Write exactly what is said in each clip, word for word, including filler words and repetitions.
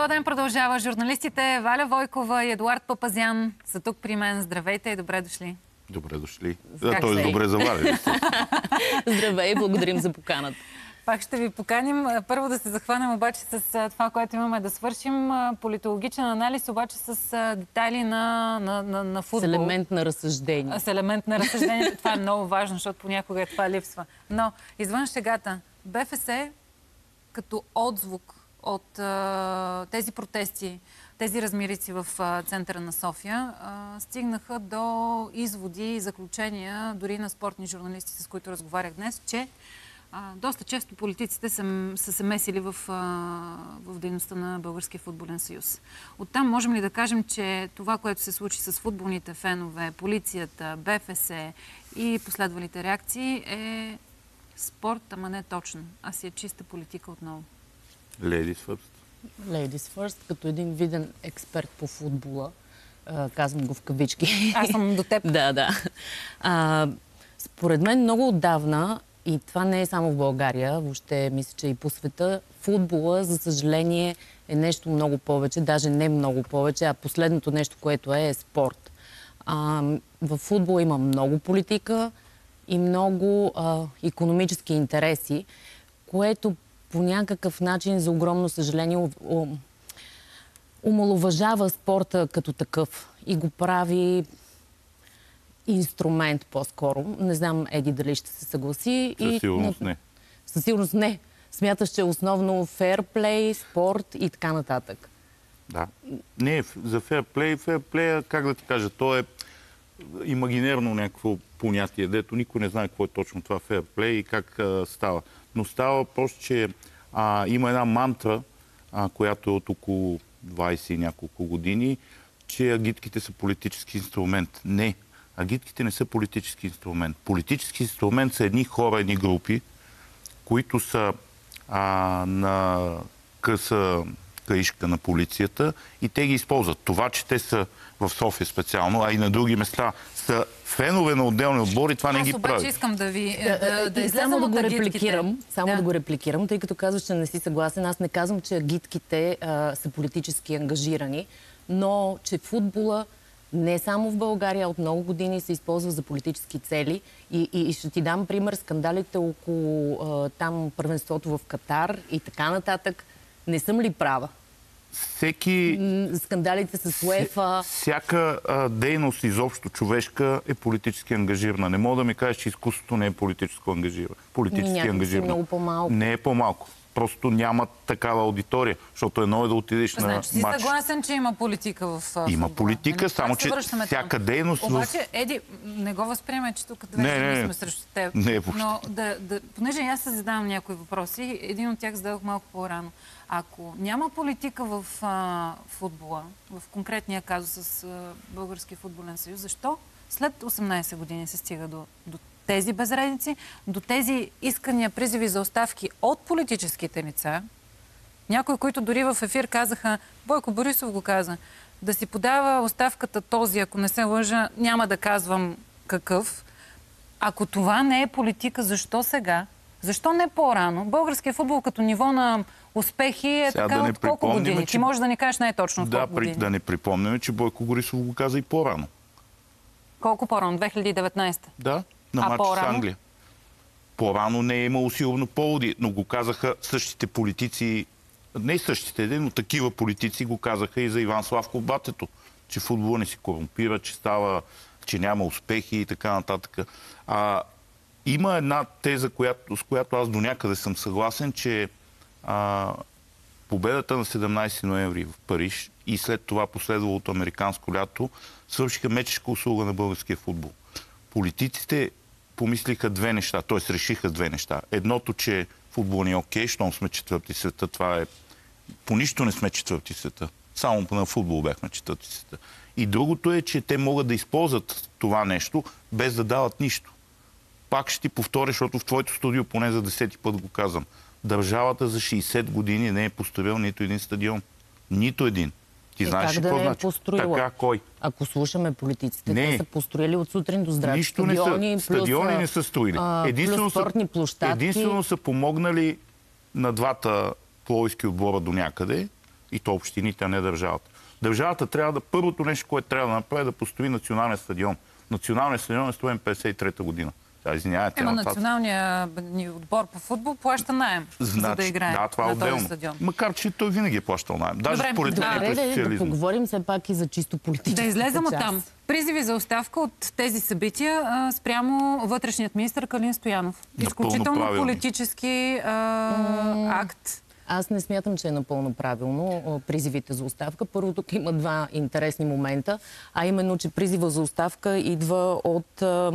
Цял ден продължава. Журналистите Валя Войкова и Едуард Папазян са тук при мен. Здравейте и добре дошли. Добре дошли. Да, той е добре заварили. Здравей, благодарим за поканата. Пак ще ви поканим. Първо да се захванем обаче с това, което имаме да свършим. Политологичен анализ, обаче с детайли на, на, на, на футбол. С елемент на разсъждение. С елемент на разсъждение. Това е много важно, защото понякога това липсва. Но извън шегата, БФС като отзвук от а, тези протести, тези размирици в а, центъра на София, а, стигнаха до изводи и заключения дори на спортни журналисти, с които разговарях днес, че а, доста често политиците са, са се месили в, а, в дейността на Българския футболен съюз. Оттам можем ли да кажем, че това, което се случи с футболните фенове, полицията, БФС и последвалите реакции е спорт, ама не точно, а си е чиста политика отново? Ladies first. Ladies first, като един виден експерт по футбола, а, казвам го в кавички. Аз съм до теб. Да, да. А, според мен много отдавна, и това не е само в България, въобще мисля, че и по света, футбола, за съжаление, е нещо много повече, даже не много повече, а последното нещо, което е, е спорт. А, в футбола има много политика и много а, икономически интереси, което по някакъв начин, за огромно съжаление, омаловажава спорта като такъв и го прави инструмент по-скоро. Не знам, Еди, дали ще се съгласи. Със сигурност не. Със сигурност не. Смяташ, че е основно фейрплей, спорт и така нататък. Да. Не, за фейрплей, фейрплея, как да ти кажа, то е имагинерно някакво понятие, дето никой не знае какво е точно това фейрплей и как а, става. Но става просто, че а, има една мантра, а, която е от около двайсет и няколко години, че агитките са политически инструмент. Не, агитките не са политически инструмент. Политически инструмент са едни хора, едни групи, които са а, на къса каишка на полицията и те ги използват. Това, че те са в София специално, а и на други места са фенове на отделни отбори, това не ги прави. Аз обаче искам да ви да, да само да го агитките. репликирам, само да. да го репликирам, тъй като казваш, че не си съгласен. Аз не казвам, че агитките а, са политически ангажирани, но че футбола не само в България, от много години се използва за политически цели. И, и, и ще ти дам пример, скандалите около а, там първенството в Катар и така нататък. Не съм ли права? Всеки... Скандалите с УЕФА. Всяка а, дейност изобщо човешка е политически ангажирана. Не мога да ми кажеш, че изкуството не е политическо ангажирано. Политически ангажирано. Много по-малко. Не е по-малко. Просто няма такава аудитория, защото едно е да отидеш значи, на матч. Си съгласен, че има политика в футбола. Има политика, не, само че всяка дейност... Обаче, в... Еди, не го възприема, че тук две не, не, сме срещу теб. Не, но да, да, понеже аз се задавам някои въпроси, един от тях зададох малко по-рано. Ако няма политика в а, футбола, в конкретния казус с а, Българския футболен съюз, защо след осемнайсет години се стига до, до тези безредици, до тези искания, призиви за оставки от политическите лица? Някои, които дори в ефир казаха, Бойко Борисов го каза, да си подава оставката този, ако не се лъжа, няма да казвам какъв. Ако това не е политика, защо сега? Защо не по-рано? Българският футбол като ниво на успехи е сега така да от колко години? Че... Ти можеш да ни кажеш най-точно от да, колко години. При... Да не припомняме, че Бойко Борисов го каза и по-рано. Колко по-рано? две хиляди и деветнайсета? Да, на матч с Англия. По-рано не е имало сигурно поводи, но го казаха същите политици, не същите, но такива политици го казаха и за Иван Славков Батето, че футбола не си корумпира, че става, че няма успехи и така нататък. А, има една теза, която, с която аз до някъде съм съгласен, че а, победата на седемнайсети ноември в Париж и след това последвалото американско лято свършиха мечешка услуга на българския футбол. Политиците помислиха две неща, т.е. решиха две неща. Едното, че футбол не е окей, щом сме четвърти света, това е... По нищо не сме четвърти света. Само на футбол бяхме четвърти света. И другото е, че те могат да използват това нещо, без да дават нищо. Пак ще ти повторя, защото в твоето студио поне за десети път го казвам. Държавата за шейсет години не е построил нито един стадион. Нито един. Ти е, знаеш как какво да не е значи? построила? Така, кой? Ако слушаме политиците, не. те са построили от сутрин до здрав. Нищо стадиони, не са, плюс, стадиони не са строили. А, единствено, плюс спортни са, площадки. единствено са помогнали на двата пловдивски отбора до някъде И то общините, а не държавата. Държавата трябва да, първото нещо, което трябва да направи, е да построи национален стадион. Националният стадион е строен петдесет и трета година. Извинявайте. Ема националният ни отбор по футбол плаща наем, значи, за да играе да, това на е този отделно. стадион. Макар че той винаги е плащал наем. Даже Добре, според мен Добре, е да, да социализъм. поговорим все пак и за чисто политическата Да излезем част. от там. Призиви за оставка от тези събития а, спрямо вътрешният министър Калин Стоянов. Изключително правилно. политически а, акт. Аз не смятам, че е напълно правилно а, призивите за оставка. Първо, тук има два интересни момента, а именно, че призива за оставка идва от а,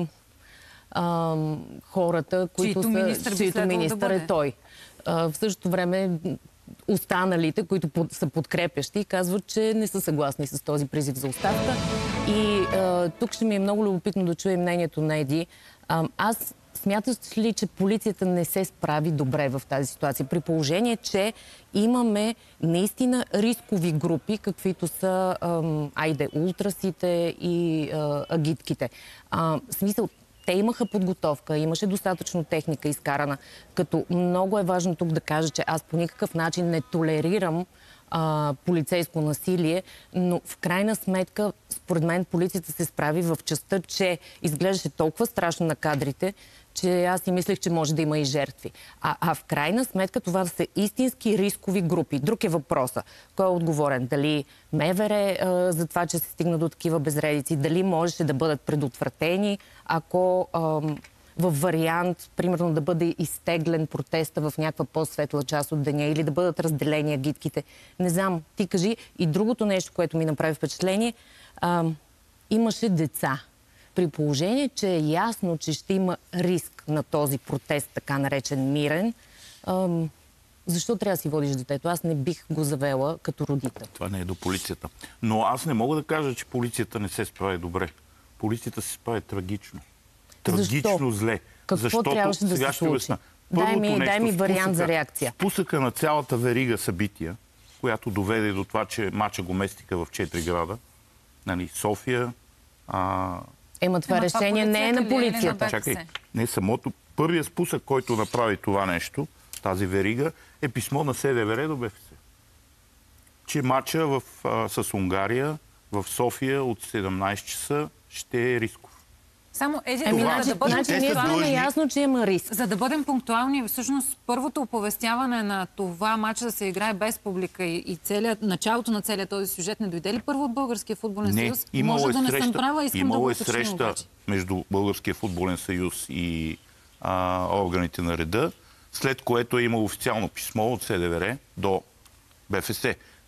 а, хората, които Чиито министър са, би чието следвало да министър бъде. е той. А, в същото време останалите, които под, са подкрепящи, казват, че не са съгласни с този призив за оставка. И а, тук ще ми е много любопитно да чуя мнението на Еди. А, аз смяташ ли, че полицията не се справи добре в тази ситуация? При положение, че имаме наистина рискови групи, каквито са ам, айде, ултрасите и а, агитките. А, в смисъл, те имаха подготовка, имаше достатъчно техника изкарана. Като много е важно тук да кажа, че аз по никакъв начин не толерирам а, полицейско насилие, но в крайна сметка, според мен, полицията се справи в частта, че изглеждаше толкова страшно на кадрите, че аз си мислех, че може да има и жертви. А, а в крайна сметка това са истински рискови групи. Друг е въпроса. Кой е отговорен? Дали МВР а, за това, че се стигна до такива безредици? Дали можеше да бъдат предотвратени, ако а, в вариант, примерно, да бъде изтеглен протеста в някаква по-светла част от деня или да бъдат разделени агитките? Не знам. Ти кажи. И другото нещо, което ми направи впечатление, а, имаше деца. При положение, че е ясно, че ще има риск на този протест, така наречен мирен, ам, защо трябва да си водиш детето? Аз не бих го завела като родител. Това не е до полицията. Но аз не мога да кажа, че полицията не се справи добре. Полицията се справи трагично. Трагично Защо? зле. Какво Защото, трябваше да сега се ще случи? обясня. Дай Първото ми, нещо, дай ми вариант спусъка, за реакция. Спусъка на цялата верига събития, която доведе до това, че мача го местиха в четири града. Нали, София, а, Ема това Ема това решение не е на полицията ли е или на полицията. БФС? Чакай, не самото. Първият спусък, който направи това нещо, тази верига, е писмо на СДВР до БФС. Че матча в, а, с Унгария в София от седемнайсет часа ще е рисков. Само един Еми, Това- значи, да бъдем значи те ние са сме длъжни- наясно, че има риск. За да бъдем пунктуални, всъщност първото оповестяване на това матча да се играе без публика и, и целият, началото на целият този сюжет не дойде ли първо от Българския футболен Не, съюз? имало Може е да не среща, съм права, искам да го имало е уточним среща обаче. между Българския футболен съюз и а, органите на реда, след което е имало официално писмо от СДВР до БФС.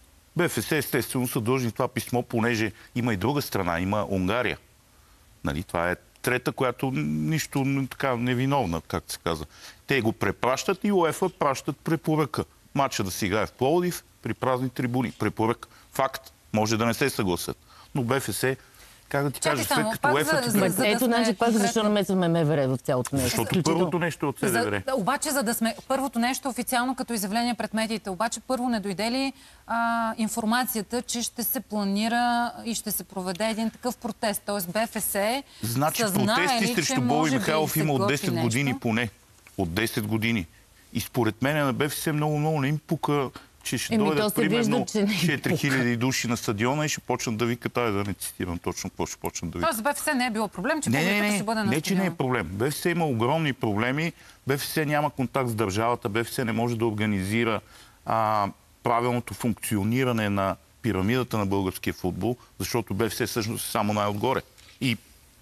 БФС естествено са длъжни това писмо, понеже има и друга страна, има Унгария. Нали, това е трета, която нищо така невиновна, както се казва. Те го препращат и УЕФА пращат препоръка. Матча да си играе в Пловдив при празни трибуни. Препоръка. Факт. Може да не се съгласят. Но БФС, как да ти Чакай кажа, само, след като пак УЕФА за- ти за- даде- за- да Ето, сме значи, пак защо конкретни. намесваме МВР в цялото нещо? Защото Включително- първото нещо е от СДВР. За, да, обаче, за да сме... Първото нещо официално като изявление пред медиите, обаче първо не дойде ли а, информацията, че ще се планира и ще се проведе един такъв протест? Тоест БФС Значи са знаели, протести че срещу може Боби би Михайлов се има от готви десет нещо. години поне. От десет години. И според мен на БФС много, много не им пука, че ще Еми, то дойдат се примерно вижда, че не им четири хиляди души на стадиона и ще почнат да викат, ай да не цитирам точно какво ще почнат да викат. Тоест за БФС не е било проблем, че Не, не, публиката не, ще бъде на не, че не е стадиона. проблем. БФС има огромни проблеми. БФС няма контакт с държавата. БФС не може да организира а, правилното функциониране на пирамидата на българския футбол, защото БФС всъщност е само най-отгоре. И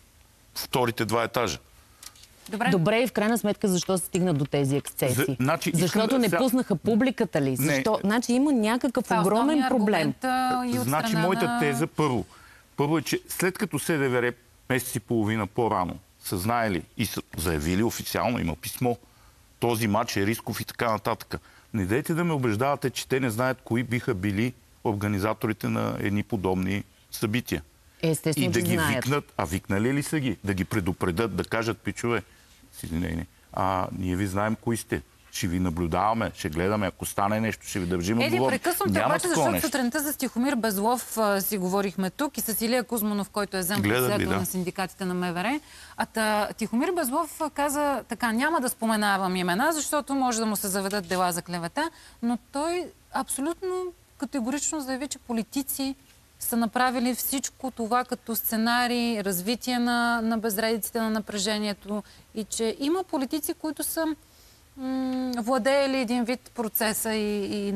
вторите два етажа. Добре. Добре, и в крайна сметка защо се стигна до тези ексцесии? За- значи, искам Защото да- не сега- пуснаха публиката ли? Защо? Значи има някакъв Това е огромен основният проблем. аргумент, а, и от Значи страна моята на... теза първо. Първо е, че след като СДВР месец и половина по-рано са знаели и са заявили официално, има писмо, този матч е рисков и така нататък. Не дайте да ме убеждавате, че те не знаят кои биха били организаторите на едни подобни събития. Естествено, И да че ги знаят. викнат, а викнали ли са ги? Да ги предупредят, да кажат, пичове, с извинение, а ние ви знаем кои сте. Ще ви наблюдаваме, ще гледаме, ако стане нещо, ще ви държим Еди, отговорни. прекъсвам те Няма обаче, такова защото нещо. сутринта за Стихомир Безлов а, си говорихме тук и с Илия Кузманов, който е зам Гледах ви, председател да. на синдикатите на МВР. А та, Тихомир Безлов а, каза така, няма да споменавам имена, защото може да му се заведат дела за клевета, но той абсолютно категорично заяви, че политици са направили всичко това като сценарий, развитие на, на безредиците, на напрежението и че има политици, които са м- владеели един вид процеса и, и,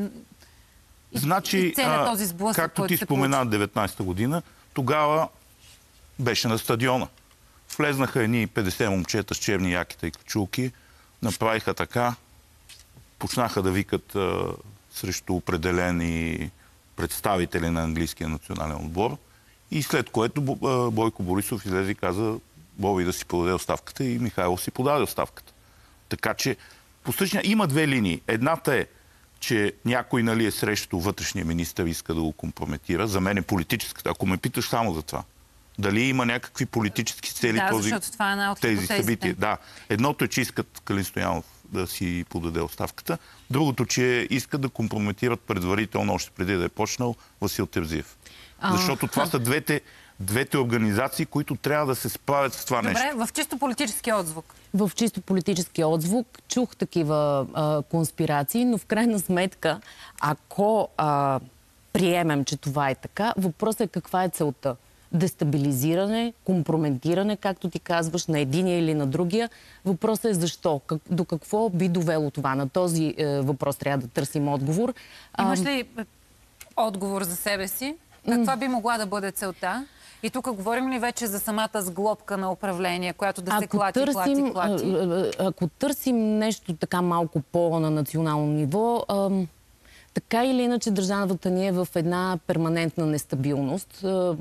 значи, и целият този сблъсък, както който ти се спомена получи. деветнайсета година, тогава беше на стадиона. Влезнаха едни петдесет момчета с черни якита и качулки, направиха така, почнаха да викат а, срещу определени представители на английския национален отбор и след което Бойко Борисов излезе и каза Боби да си подаде оставката и Михайлов си подаде оставката. Така че по същия има две линии. Едната е, че някой, нали, е срещу вътрешния министър и иска да го компрометира. За мен е политическата. Ако ме питаш само за това. Дали има някакви политически цели да, този, защото това е една от тези събития. Да. Едното е, че искат Калин Стоянов да си подаде оставката. Другото, че искат да компрометират предварително, още преди да е почнал, Васил Терзиев. А... Защото това са двете, двете организации, които трябва да се справят с това Добре, нещо. Добре, в чисто политически отзвук. В чисто политически отзвук чух такива а, конспирации, но в крайна сметка, ако а, приемем, че това е така, въпросът е каква е целта. Дестабилизиране, компрометиране, както ти казваш, на единия или на другия. Въпросът е защо? Как, до какво би довело това? На този е, въпрос трябва да търсим отговор. Имаш ли отговор за себе си? Каква би могла да бъде целта? И тук говорим ли вече за самата сглобка на управление, която да се клати, търсим, клати, клати? Ако търсим нещо така малко по-на национално ниво, ам, така или иначе държавата ни е в една перманентна нестабилност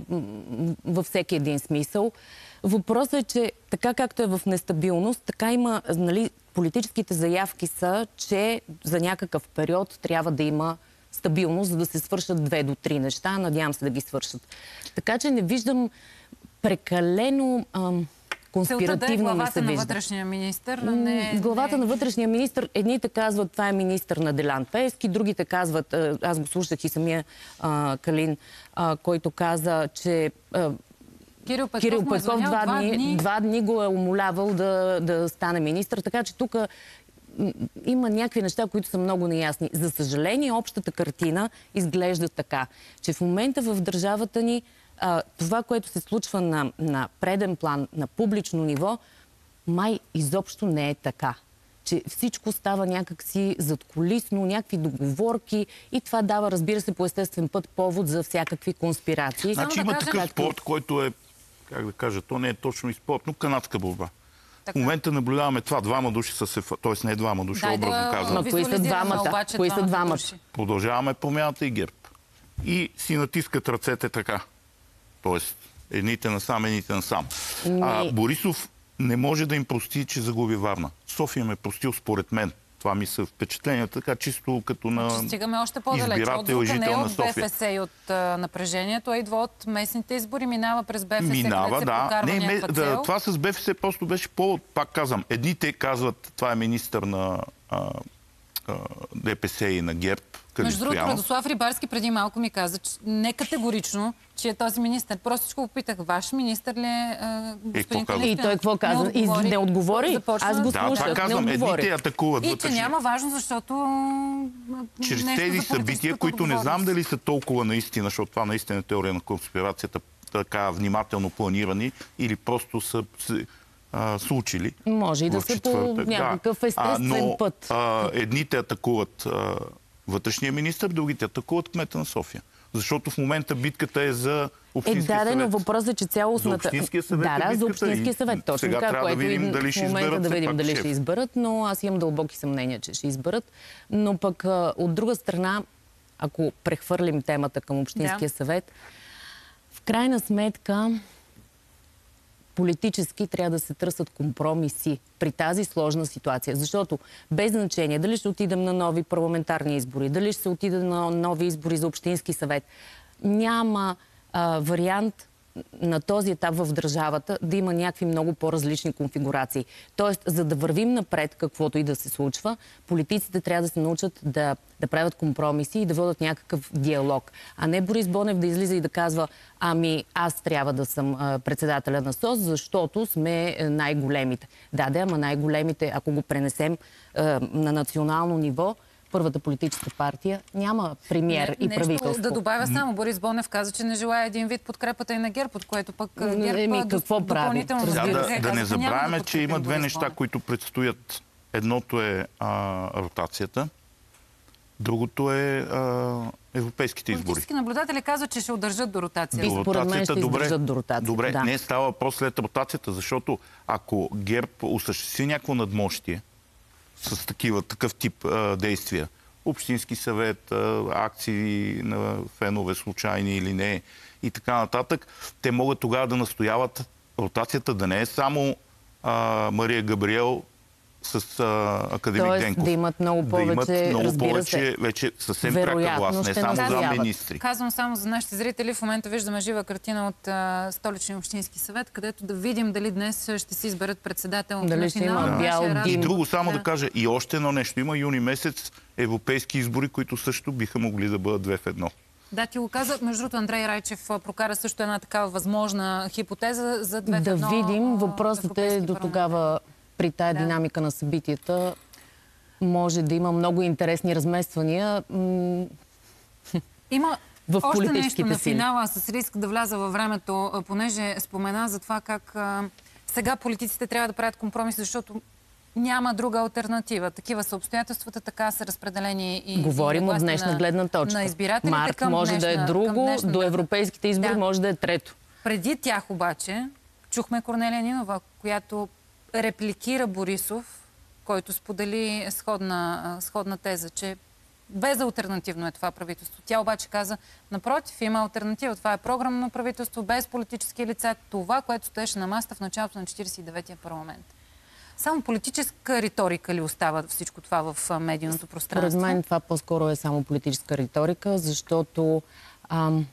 във всеки един смисъл. Въпросът е, че така както е в нестабилност, така има, нали, политическите заявки са, че за някакъв период трябва да има стабилност, за да се свършат две до три неща. Надявам се да ги свършат. Така че не виждам прекалено ам, конспиративно. Целта да е главата на вътрешния министър. Не, главата не... на вътрешния министър, едните казват, това е министър на Делян Пеевски, другите казват, аз го слушах и самия а, Калин, а, който каза, че а, Кирил Петков, Кирил Петков два, два, дни, дни... два дни го е умолявал да, да стане министър. Така че тук има някакви неща, които са много неясни. За съжаление, общата картина изглежда така, че в момента в държавата ни а, това, което се случва на, на преден план, на публично ниво, май изобщо не е така. Че всичко става някакси задкулисно, някакви договорки и това дава, разбира се, по естествен път повод за всякакви конспирации. Значи да има кажем, такъв както... спорт, който е, как да кажа, то не е точно и спорт, но канадска борба. Така. В момента наблюдаваме това. Двама души са се... Тоест не двама души, Дай образно да казвам. Ма кои са двамата? Кои са двамата? Продължаваме Промяната и ГЕРБ. И си натискат ръцете така. Тоест, едните насам, едните насам. А, Борисов не може да им прости, че загуби Варна. София ме е простил според мен. Това ми са впечатления, така чисто като на избирател, стигаме още по-далеч. Отзвука не е от БФС и от а, напрежението, а идва от местните избори, минава през БФС, минава, се да. прокарва Не, някаква ме, цел. Да, това с БФС просто беше по... Пак казвам, едните казват, това е министър на а, а, ДПС и на ГЕРБ. Между другото, Радослав Рибарски преди малко ми каза, че не категорично, че е този министър. Просто ще го попитах, ваш министър ли е господин Калин? И той какво каза? И не отговори? Аз го слушах. Да, това казвам, едните атакуват И вътрешни. че няма важно, защото... Чрез тези събития, които не знам дали са толкова наистина, защото това наистина е теория на конспирацията, така внимателно планирани, или просто са се а, случили. Може и да са по някакъв естествен а, но, път. А, едните атакуват а, вътрешния министър, другите атакуват кмета на София. Защото в момента битката е за общинския е, да, съвет. но въпросът е, че цялостната... За общинския съвет да, да, е за общинския съвет. Точно сега така, трябва което да видим дали ще в момента изберат, да видим дали шеф. ще изберат, но аз имам дълбоки съмнения, че ще изберат. Но пък от друга страна, ако прехвърлим темата към общинския да. съвет, в крайна сметка политически трябва да се търсят компромиси при тази сложна ситуация. Защото без значение дали ще отидем на нови парламентарни избори, дали ще се отиде на нови избори за общински съвет, няма а, вариант на този етап в държавата да има някакви много по-различни конфигурации. Тоест, за да вървим напред, каквото и да се случва, политиците трябва да се научат да, да правят компромиси и да водят някакъв диалог. А не Борис Бонев да излиза и да казва, ами аз трябва да съм а, председателя на СОС, защото сме най-големите. Да, да, ама най-големите, ако го пренесем а, на национално ниво, първата политическа партия няма премиер Не, и нещо правителство. Да добавя само. Борис Бонев каза, че не желая един вид подкрепата и на ГЕРБ, от което пък ГЕРБ Еми, какво до, прави? допълнително... Да, Разбира да, се. да не Казаха, няма забравяме, да че има подкрепим две Борис неща, Бонев. които предстоят. Едното е а, ротацията, другото е а, европейските избори. Политически наблюдатели казват, че ще удържат до ротацията. И До според мен ще добре. издържат до ротацията, Добре, да. не става въпрос след ротацията, защото ако ГЕРБ осъществи някакво надмощие с такива, такъв тип а, действия, общински съвет, а, акции на фенове, случайни или не, и така нататък, те могат тогава да настояват ротацията да не е само а, Мария Габриел с а, академик Тоест, Денков. да имат много повече, да имат много разбира повече, се, вече съвсем пряка вероятно власт, не ще само за настояват. министри. Казвам само за нашите зрители. В момента виждаме жива картина от а, Столичния общински съвет, където да видим дали днес ще си изберат председател Дали на ще финала. има на бял нашия дим. И разговор. друго само Да. да кажа, и още едно нещо. Има юни месец европейски избори, които също биха могли да бъдат две в едно. Да, ти го каза. Между другото, Андрей Райчев а, прокара също една такава възможна хипотеза за две в Да едно. видим. а, Въпросът е европейски до парламент. тогава, при тая Да. динамика на събитията, може да има много интересни размествания. М, Има в още нещо политическите на сили. финала, с риск да вляза във времето, а, понеже спомена за това как а, сега политиците трябва да правят компромиси, защото няма друга алтернатива. Такива са обстоятелствата, така са разпределени и Говорим и от власти днешна на, гледна точка. на избирателите Март към може днешна, да е друго, към днешна до дата. европейските избори Да. може да е трето. Преди тях обаче чухме Корнелия Нинова, която репликира Борисов, който сподели сходна, а, сходна теза, че безалтернативно е това правителство. Тя обаче каза, напротив, има алтернатива. Това е програмно правителство, без политически лица. Това, което стоеше на масата в началото на четиридесет и деветия парламент. Само политическа риторика ли остава всичко това в а, медийното пространство? Според мен това по-скоро е само политическа риторика, защото ам,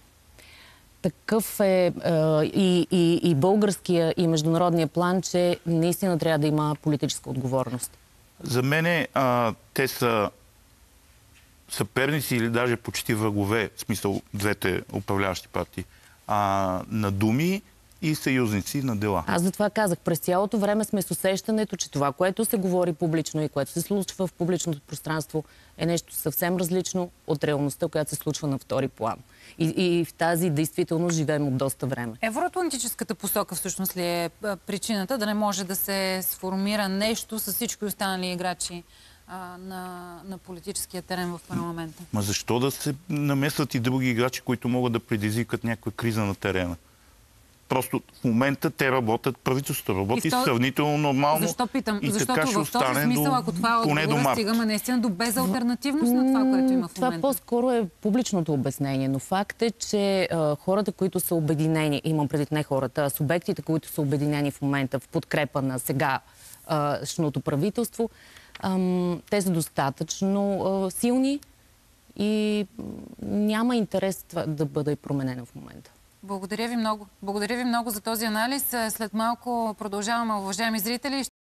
такъв е а, и, и, и българския, и международния план, че наистина трябва да има политическа отговорност. За мен а, те са съперници или даже почти врагове, в смисъл двете управляващи партии, а, на думи и съюзници на дела. Аз затова казах, през цялото време сме с усещането, че това, което се говори публично и което се случва в публичното пространство, е нещо съвсем различно от реалността, която се случва на втори план. И, и в тази действителност живеем от доста време. Евроатлантическата посока всъщност ли е а, причината да не може да се сформира нещо с всички останали играчи а, на, на политическия терен в парламента? Ма защо да се намесват и други играчи, които могат да предизвикат някаква криза на терена? Просто в момента те работят, правителството работи И то- сравнително нормално. Защо питам? И Защото така ще в този остане смисъл, до, ако това поне до отговора, март. стигаме наистина до безалтернативност на това, което има в Това момента. по-скоро е публичното обяснение, но факт е, че а, хората, които са обединени, имам предвид не хората, а субектите, които са обединени в момента в подкрепа на сегашното правителство, ам, те са достатъчно а, силни и м, няма интерес това да бъде променено в момента. Благодаря ви много. Благодаря ви много за този анализ. След малко продължаваме, уважаеми зрители.